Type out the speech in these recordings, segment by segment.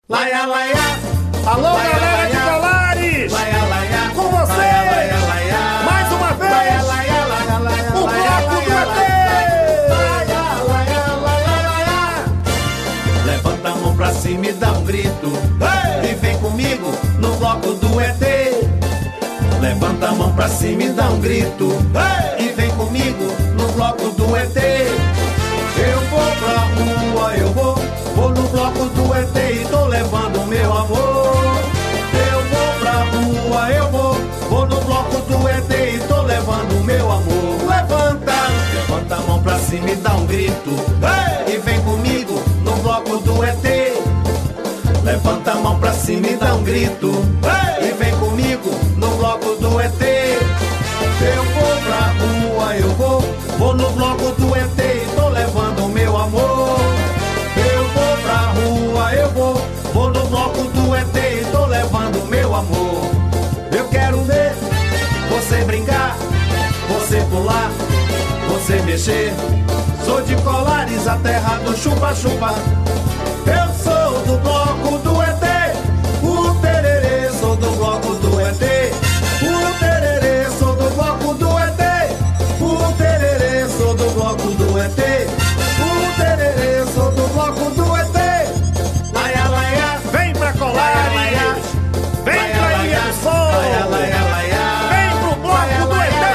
Laia, laia. Alô, Laia, galera laia. de Colares! Laia, laia. Com vocês! Laia, laia. Mais uma vez! Laia, laia, laia, laia, O laia, bloco do laia, ET! laia, laia, laia, laia. Levanta a mão pra cima e dá um grito. E vem comigo no bloco do ET. Levanta a mão pra cima e dá um grito. E vem comigo no bloco do ET. Eu vou pra rua, eu vou no bloco do ET e tô levando meu amor. Eu vou pra rua, eu vou no bloco do ET e tô levando meu amor. Levanta a mão pra cima e dá um grito. E vem comigo no bloco do ET. Levanta a mão pra cima e dá um grito. E vem comigo no bloco do ET. Eu vou pra rua, eu vou no bloco do ET e tô levando meu amor. Eu vou pra rua, eu vou no bloco do ET e tô levando meu amor. Eu quero ver você brincar, você pular, você mexer. Sou de Colares, a terra do chupa-chupa. Eu sou do bloco do ET, o tererê, sou do bloco do ET. O tererê, sou do bloco do ET. O tererê, sou do bloco do ET. O tererê, sou do bloco do ET. Laia, laia. Vem pra Colares! Vem pra Ilha do Sol! Laia, laia, laia. Vem pro bloco do ET!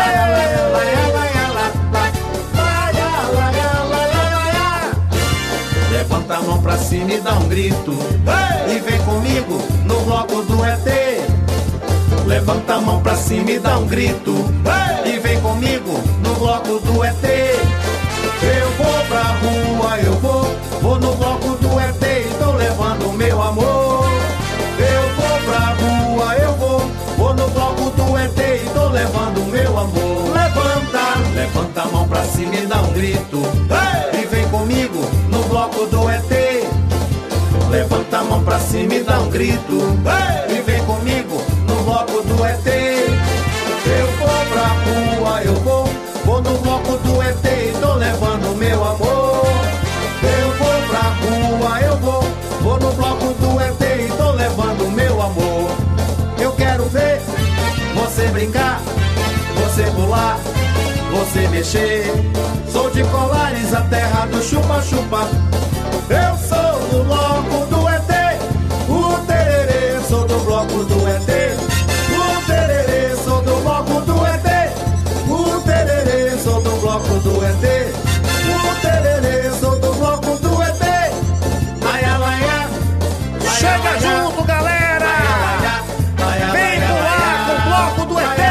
Levanta a mão pra cima e dá um grito. E vem comigo no bloco do ET. Levanta a mão pra cima e dá um grito. E vem comigo no bloco do ET. Eu vou pra rua, eu vou no bloco do ET e tô levando meu amor. Eu vou pra rua, eu vou no bloco do ET e tô levando meu amor. Levanta a mão pra cima e dá um grito. E vem comigo no bloco do ET. Levanta a mão pra cima e dá um grito. E vem comigo no bloco do ET. Eu vou pra rua, eu vou no bloco do ET e tô levando meu amor. Eu vou pra rua, eu vou no bloco do ET e tô levando meu amor. Eu quero ver você brincar, você pular, você mexer. Sou de Colares, a terra do chupa-chupa. Eu sou do bloco do ET. O tererê, sou do bloco do ET. O tererê, sou do bloco do ET. O tererê, sou do bloco do ET. O tererê, sou do bloco do ET. Laia, laia. Chega junto, galera! Vem pular com o bloco do ET!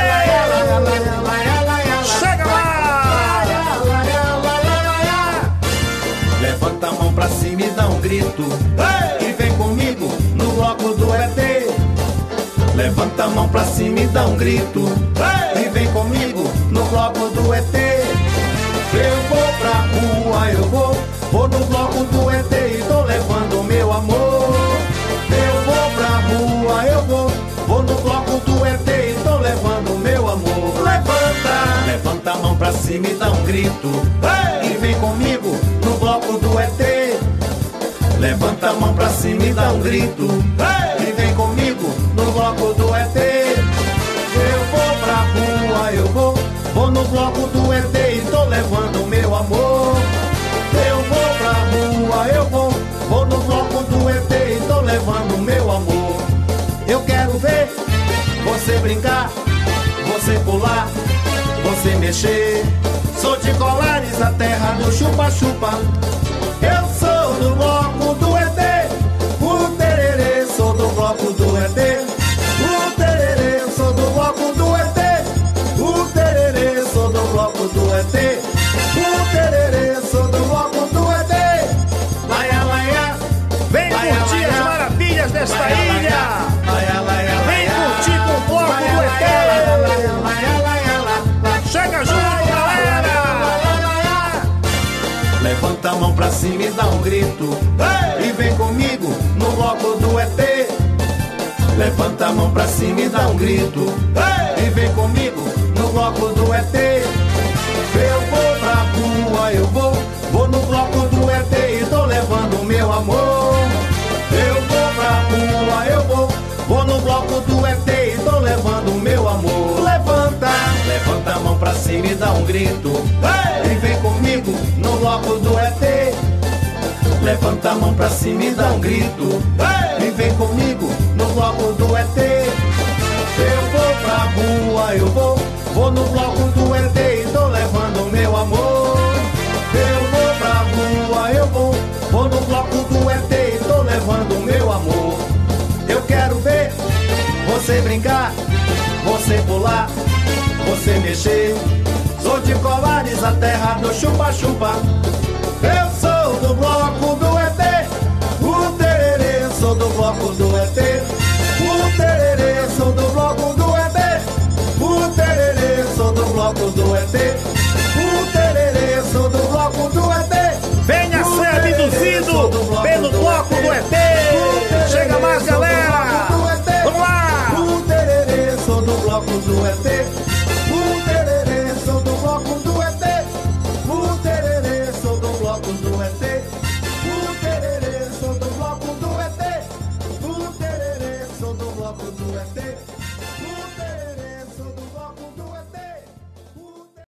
Chega lá! Levanta a mão pra cima e dá um grito. E vem comigo no bloco do ET. Levanta a mão pra cima e dá um grito. E vem comigo no bloco do ET. Eu vou pra rua, eu vou no bloco do ET e tô levando meu amor. Eu vou pra rua, eu vou no bloco do ET e tô levando meu amor. Levanta a mão pra cima e dá um grito. E vem comigo no bloco do ET. Levanta a mão pra cima e dá um grito. E vem comigo no bloco do ET. Eu vou pra rua, eu vou no bloco do ET e tô levando meu amor. Eu vou pra rua, eu vou no bloco do ET e tô levando meu amor. Eu quero ver você brincar, você pular, você mexer. Sou de Colares, a terra do chupa-chupa. Eu sou do bloco do ET. O tererê, sou do bloco do ET. O tererê, sou do bloco do ET. O tererê, sou do bloco do ET. O tererê, sou do bloco do ET. Laia, laia. Vem Laia, curtir as laia. maravilhas desta Laia, laia. ilha! Laia, laia, Vem laia. curtir com o bloco Laia, do laia, ET! laia, laia, laia, laia. Chega junto, galera! Levanta a mão pra cima e dá um grito. E vem comigo no bloco do ET. Levanta a mão pra cima e dá um grito. E vem comigo no bloco do ET. Eu vou pra rua, eu vou no bloco do ET e tô levando meu amor. Eu vou pra bloco do ET e tô levando o meu amor. Levanta, levanta a mão pra cima e dá um grito. Hey! E vem comigo no bloco do ET. Levanta a mão pra cima e dá um grito. Hey! E vem comigo no bloco do ET. Eu vou pra rua, eu vou no bloco do ET e tô levando o meu amor. Eu vou pra rua, eu vou no bloco do ET e tô levando o meu amor. Eu quero ver você brincar, você pular, você mexer. Sou de Colares, a terra do chupa-chupa. Eu sou do bloco do ET, o tererê, sou do bloco do ET. O tererê, sou do bloco do ET. O tererê, sou do bloco do ET. O tererê, sou do bloco do ET. Venha ser abduzido pelo bloco do ET. Chega mais, galera. Vamos lá. O tererê, sou do bloco do ET. O tererê, sou do bloco do ET. O tererê, sou do bloco do ET. O tererê, sou do bloco do ET. O tererê, sou do bloco do ET.